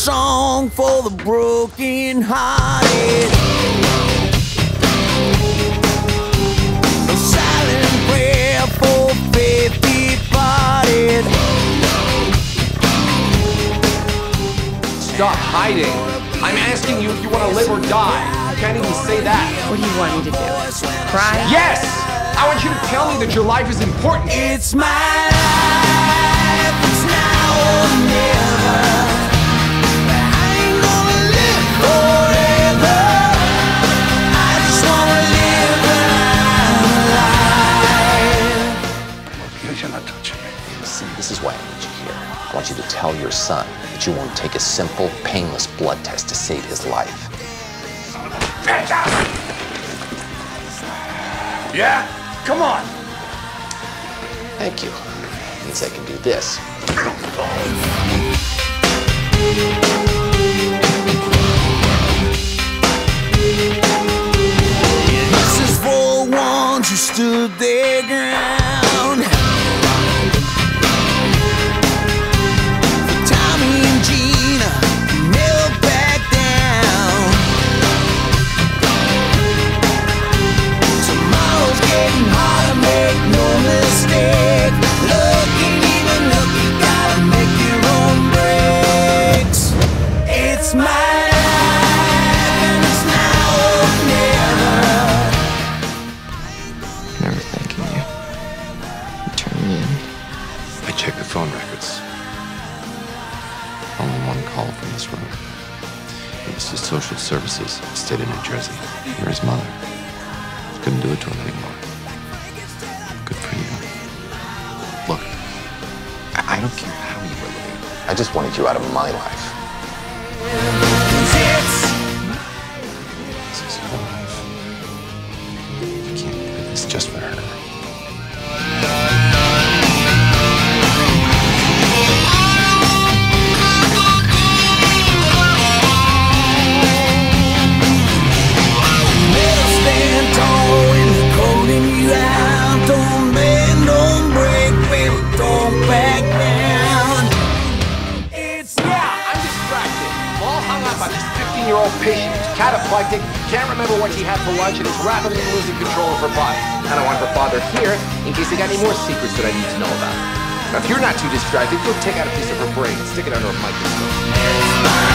song for the broken-hearted, a silent prayer for faith departed. Stop hiding. I'm asking you if you want to live or die. You can't even say that. What do you want me to do? Cry? Yes! I want you to tell me that your life is important. It's my life, it's now or never. I ain't gonna live forever. I just wanna live alive. You're not touching me. See, this is why I need you here. I want you to tell your son that you won't take a simple, painless blood test to save his life. Yeah? Come on. Thank you. Means I can do this. This is for the ones who stood their ground. For Tommy and Gina, who never backed down. Tomorrow's getting harder, make no mistake. Look, ain't even look, you gotta make your own breaks. It's my life, and it's now or never. Never thanking you. You turned me in. I checked the phone records. Only one call from this room. It was to social services, state of New Jersey. You're his mother. Couldn't do it to him anymore. Good for you. Look, I don't care how you were living. I just wanted you out of my life. This is your life. You can't do this just for her. Stand tall when they're calling you out. Don't bend, don't break, baby, don't back down. It's I'm distracted. All hung up on this 15-year-old patient who's cataplectic, can't remember what she had for lunch, and is rapidly losing control of her body. I don't want her father here in case they got any more secrets that I need to know about. Now, if you're not too distracted, go take out a piece of her brain and stick it under a microscope.